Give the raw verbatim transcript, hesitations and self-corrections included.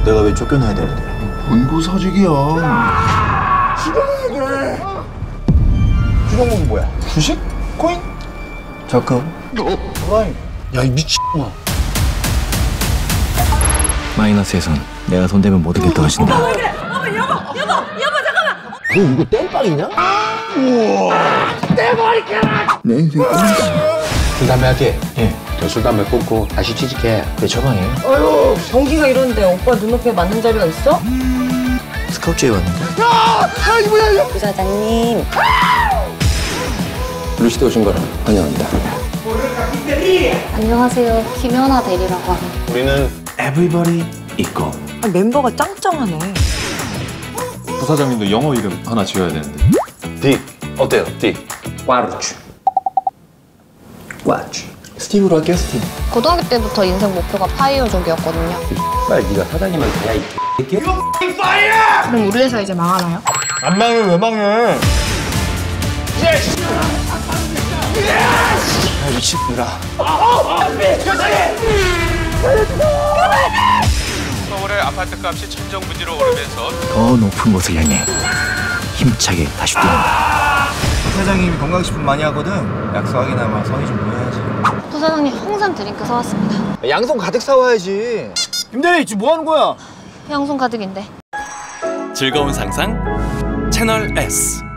내가 왜 쫓겨나야 되는데? 본고사직이야. 죽어야 돼. 주정목이 뭐야? 주식? 코인? 적금? 프라임? 야, 이 미친놈아. 마이너스에선 내가 손대면 모두 개떡하신다. 어머, 여보, 여보, 여보, 잠깐만. 너 이거 땜빵이냐? 우와. 내 머리카락. 내 인생 끝났어. 술 담배 하지? 예. 저 술 담배 끊고 다시 취직해. 그게 처방이에요? 아유, 경기가 이런데 오빠 눈높이에 맞는 자리가 있어? 스카우트에 왔는데? 야! 야, 이 뭐야, 이거! 부사장님. 루시드 오신 거라 환영합니다. 안녕하세요. 김연아 대리라고 합니다. 우리는 Everybody 있고. 아, 멤버가 짱짱하네. 부사장님도 영어 이름 하나 지어야 되는데. 딕. 어때요? 딕. 꽈루추. 꽈치. 스티브로 할게요, 스티브. 고등학교 때부터 인생 목표가 파이어족이었거든요. 빨리 네가 사장님한테 해야 이 새끼야. 그럼 우리 회사 이제 망하나요? 안 망해, 왜 망해? 아, 미친놈들아. 서울의 아파트값이 천정부지로 오르면서 더 높은 곳을 향해 힘차게 다시 뛰어온다. 사장님이 건강식품 많이 하거든. 약속 확인하면 선의 좀 보여야지. 부사장님 홍삼 드링크 사왔습니다. 양손 가득 사와야지. 김대리 지금 뭐 하는 거야? 양손 가득인데. 즐거운 상상 채널 S.